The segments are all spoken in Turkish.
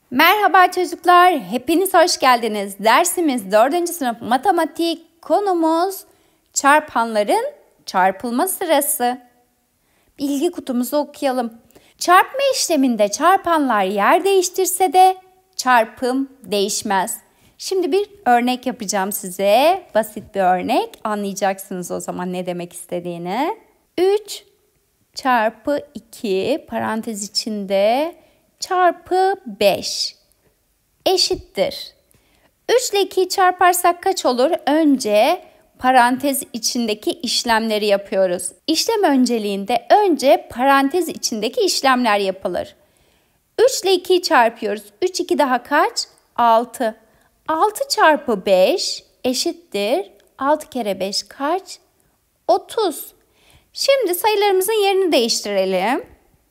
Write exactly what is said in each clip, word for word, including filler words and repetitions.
Merhaba çocuklar, hepiniz hoş geldiniz. Dersimiz dördüncü sınıf matematik, konumuz çarpanların çarpılma sırası. Bilgi kutumuzu okuyalım. Çarpma işleminde çarpanlar yer değiştirse de çarpım değişmez. Şimdi bir örnek yapacağım size. Basit bir örnek. Anlayacaksınız o zaman ne demek istediğini. üç çarpı iki parantez içinde çarpı beş eşittir. üç ile ikiyi çarparsak kaç olur? Önce parantez içindeki işlemleri yapıyoruz. İşlem önceliğinde önce parantez içindeki işlemler yapılır. üç ile ikiyi çarpıyoruz. üç, iki daha kaç? altı. altı çarpı beş eşittir. altı kere beş kaç? otuz. Şimdi sayılarımızın yerini değiştirelim.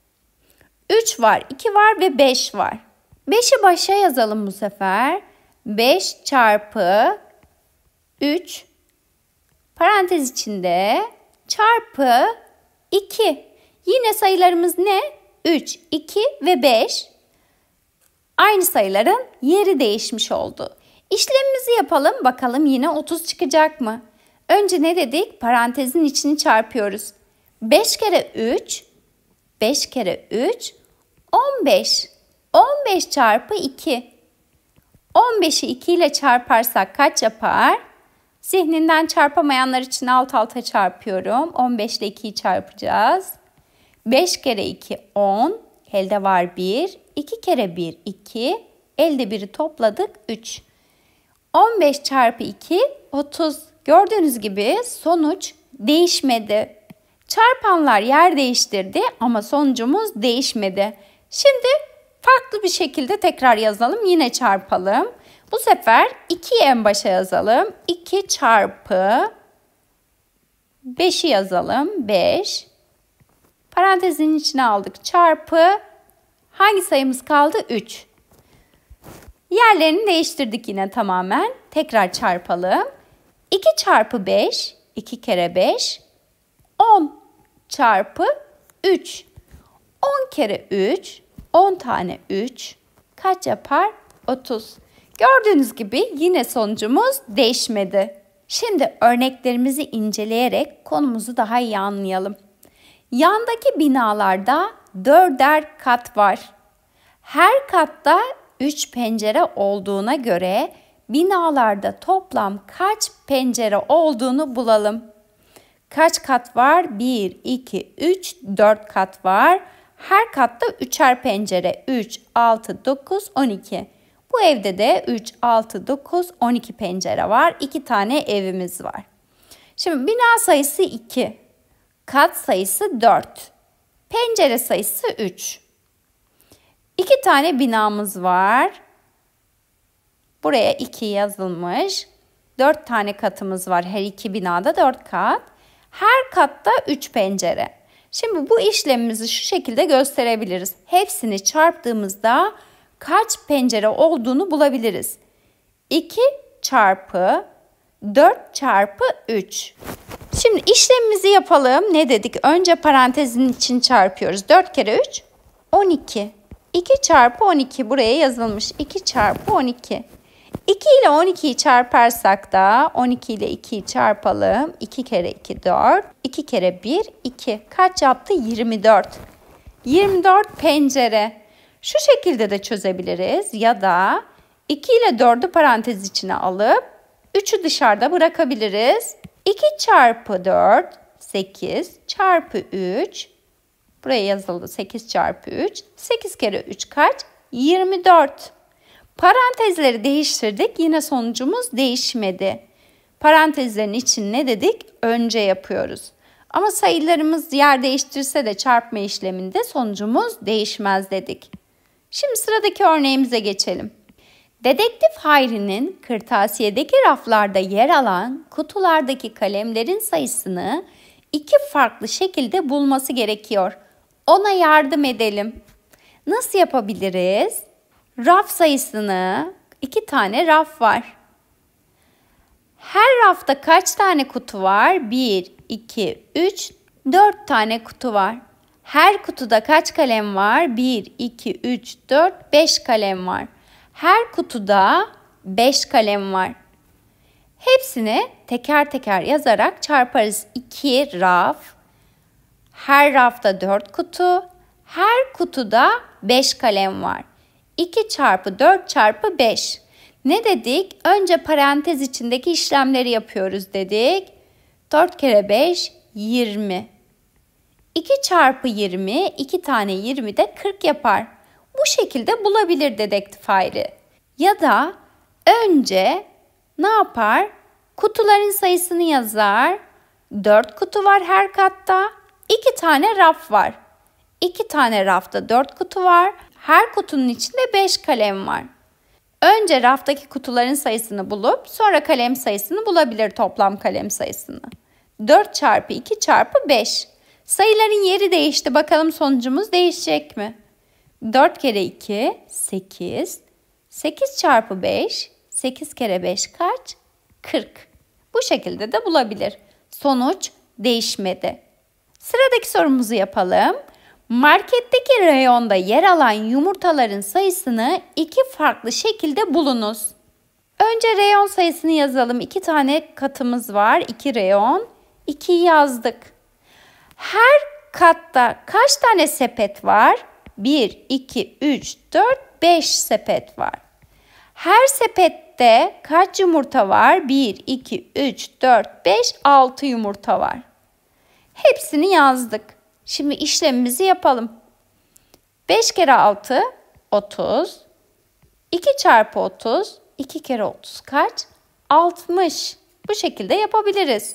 üç var, iki var ve beş var. beşi başa yazalım bu sefer. beş çarpı üç parantez içinde çarpı iki. Yine sayılarımız ne? üç, iki ve beş. Aynı sayıların yeri değişmiş oldu. İşlemimizi yapalım. Bakalım yine otuz çıkacak mı? Önce ne dedik? Parantezin içini çarpıyoruz. beş kere üç, beş kere üç, on beş. on beş çarpı iki. on beşi iki ile çarparsak kaç yapar? Zihninden çarpamayanlar için alt alta çarpıyorum. on beş ile ikiyi çarpacağız. beş kere iki on. Elde var bir. iki kere bir iki. Elde biri topladık üç. on beş çarpı iki otuz. Gördüğünüz gibi sonuç değişmedi. Çarpanlar yer değiştirdi ama sonucumuz değişmedi. Şimdi farklı bir şekilde tekrar yazalım. Yine çarpalım. Bu sefer ikiyi en başa yazalım. iki çarpı beşi yazalım. beş. Parantezin içine aldık. Çarpı hangi sayımız kaldı? üç. Yerlerini değiştirdik yine tamamen. Tekrar çarpalım. iki çarpı beş. iki kere beş. on çarpı üç. on kere üç. on tane üç. Kaç yapar? otuz. Gördüğünüz gibi yine sonucumuz değişmedi. Şimdi örneklerimizi inceleyerek konumuzu daha iyi anlayalım. Yandaki binalarda dörder kat var. Her katta üç pencere olduğuna göre binalarda toplam kaç pencere olduğunu bulalım. Kaç kat var? bir, iki, üç, dört kat var. Her katta üçer pencere. üç, altı, dokuz, on iki. Bu evde de üç, altı, dokuz, on iki pencere var. iki tane evimiz var. Şimdi bina sayısı iki. Kat sayısı dört. Pencere sayısı üç. iki tane binamız var. Buraya iki yazılmış. dört tane katımız var. Her iki binada dört kat. Her katta üç pencere. Şimdi bu işlemimizi şu şekilde gösterebiliriz. Hepsini çarptığımızda kaç pencere olduğunu bulabiliriz. iki çarpı dört çarpı üç. Şimdi işlemimizi yapalım. Ne dedik? Önce parantezin için çarpıyoruz. dört kere üç, on iki. iki çarpı on iki buraya yazılmış. iki çarpı on iki. iki ile on ikiyi çarparsak da on iki ile ikiyi çarpalım. iki kere iki dört. iki kere bir iki. Kaç yaptı? yirmi dört. yirmi dört pencere. Şu şekilde de çözebiliriz. Ya da iki ile dördü parantez içine alıp üçü dışarıda bırakabiliriz. iki çarpı dört sekiz çarpı üç. Buraya yazıldı sekiz çarpı üç. sekiz kere üç kaç? yirmi dört. Parantezleri değiştirdik. Yine sonucumuz değişmedi. Parantezlerin için ne dedik? Önce yapıyoruz. Ama sayılarımız yer değiştirse de çarpma işleminde sonucumuz değişmez dedik. Şimdi sıradaki örneğimize geçelim. Dedektif Hayri'nin kırtasiyedeki raflarda yer alan kutulardaki kalemlerin sayısını iki farklı şekilde bulması gerekiyor. Ona yardım edelim. Nasıl yapabiliriz? Raf sayısını, iki tane raf var. Her rafta kaç tane kutu var? bir, iki, üç, dört tane kutu var. Her kutuda kaç kalem var? bir, iki, üç, dört, beş kalem var. Her kutuda beş kalem var. Hepsini teker teker yazarak çarparız. iki raf. Her rafta dört kutu. Her kutuda beş kalem var. iki çarpı dört çarpı beş. Ne dedik? Önce parantez içindeki işlemleri yapıyoruz dedik. dört kere beş, yirmi. iki çarpı yirmi, iki tane yirmi de kırk yapar. Bu şekilde bulabilir dedektif Hayri. Ya da önce ne yapar? Kutuların sayısını yazar. dört kutu var her katta. iki tane raf var. iki tane rafta dört kutu var. Her kutunun içinde beş kalem var. Önce raftaki kutuların sayısını bulup sonra kalem sayısını bulabilir, toplam kalem sayısını. dört çarpı iki çarpı beş. Sayıların yeri değişti. Bakalım sonucumuz değişecek mi? dört kere iki, sekiz. sekiz çarpı beş, sekiz kere beş kaç? kırk. Bu şekilde de bulabilir. Sonuç değişmedi. Sıradaki sorumuzu yapalım. Marketteki reyonda yer alan yumurtaların sayısını iki farklı şekilde bulunuz. Önce reyon sayısını yazalım. iki tane katımız var. iki reyon. ikiyi yazdık. Her katta kaç tane sepet var? bir, iki, üç, dört, beş sepet var. Her sepette kaç yumurta var? bir, iki, üç, dört, beş, altı yumurta var. Hepsini yazdık. Şimdi işlemimizi yapalım. beş kere altı, otuz. iki çarpı otuz, iki kere otuz kaç? altmış. Bu şekilde yapabiliriz.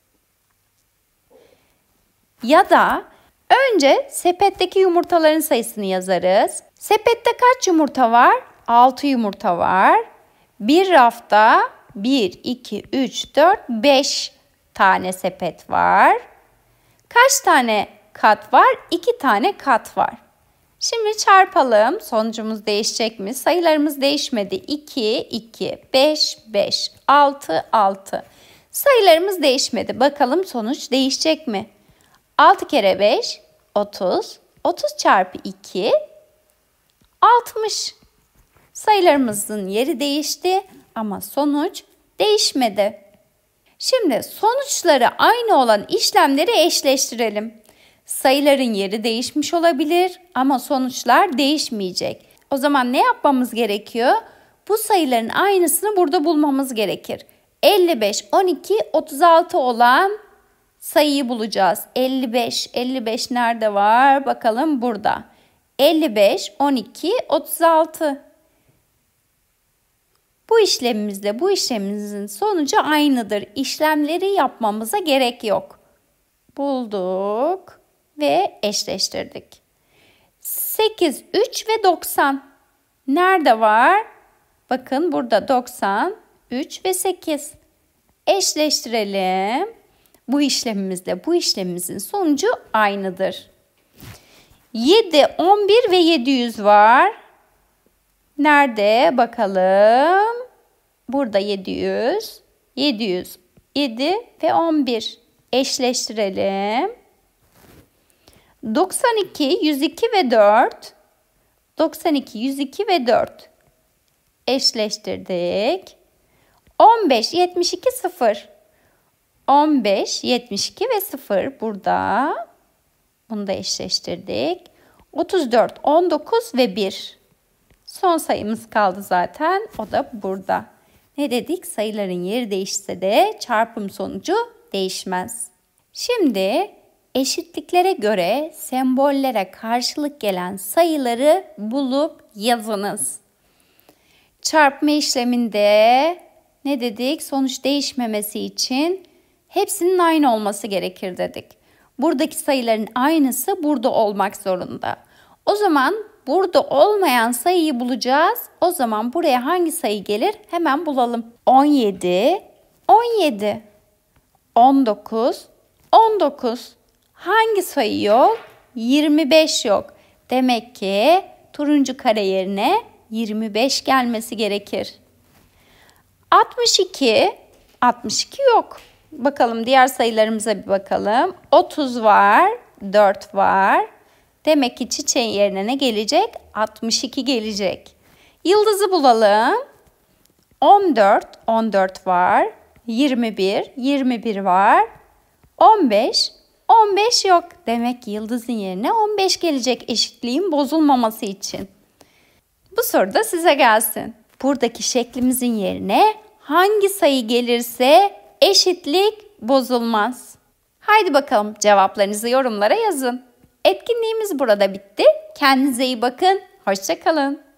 Ya da önce sepetteki yumurtaların sayısını yazarız. Sepette kaç yumurta var? altı yumurta var. Bir rafta bir, iki, üç, dört, beş tane sepet var. Kaç tane kat var? iki tane kat var. Şimdi çarpalım. Sonucumuz değişecek mi? Sayılarımız değişmedi. iki, iki, beş, beş, altı, altı. Sayılarımız değişmedi. Bakalım sonuç değişecek mi? altı kere beş, otuz. otuz çarpı iki, altmış. Sayılarımızın yeri değişti ama sonuç değişmedi. Şimdi sonuçları aynı olan işlemleri eşleştirelim. Sayıların yeri değişmiş olabilir ama sonuçlar değişmeyecek. O zaman ne yapmamız gerekiyor? Bu sayıların aynısını burada bulmamız gerekir. elli beş, on iki, otuz altı olan sayıyı bulacağız. elli beş, elli beş nerede var? Bakalım burada. elli beş, on iki, otuz altı. Bu işlemimizle bu işlemimizin sonucu aynıdır. İşlemleri yapmamıza gerek yok. Bulduk ve eşleştirdik. sekiz, üç ve doksan. Nerede var? Bakın burada doksan, üç ve sekiz. Eşleştirelim. Bu işlemimizle bu işlemimizin sonucu aynıdır. yedi, on bir ve yedi yüz var. Nerede? Bakalım. Burada yedi yüz, yedi yüz, yedi ve on bir. Eşleştirelim. doksan iki, yüz iki ve dört. doksan iki, yüz iki ve dört. Eşleştirdik. on beş, yetmiş iki, sıfır. on beş, yetmiş iki ve sıfır burada. Bunu da eşleştirdik. otuz dört, on dokuz ve bir. Son sayımız kaldı zaten. O da burada. Ne dedik? Sayıların yeri değişse de çarpım sonucu değişmez. Şimdi eşitliklere göre sembollere karşılık gelen sayıları bulup yazınız. Çarpma işleminde ne dedik? Sonuç değişmemesi için hepsinin aynı olması gerekir dedik. Buradaki sayıların aynısı burada olmak zorunda. O zaman burada olmayan sayıyı bulacağız. O zaman buraya hangi sayı gelir? Hemen bulalım. on yedi, on yedi. on dokuz, on dokuz. Hangi sayı yok? yirmi beş yok. Demek ki turuncu kare yerine yirmi beş gelmesi gerekir. altmış iki, altmış iki yok. Bakalım diğer sayılarımıza bir bakalım. otuz var, dört var. Demek ki çiçeğin yerine ne gelecek? altmış iki gelecek. Yıldızı bulalım. on dört, on dört var. yirmi bir, yirmi bir var. on beş, on beş yok. Demek ki yıldızın yerine on beş gelecek eşitliğin bozulmaması için. Bu soru da size gelsin. Buradaki şeklimizin yerine hangi sayı gelirse eşitlik bozulmaz. Haydi bakalım cevaplarınızı yorumlara yazın. Etkinliğimiz burada bitti. Kendinize iyi bakın. Hoşça kalın.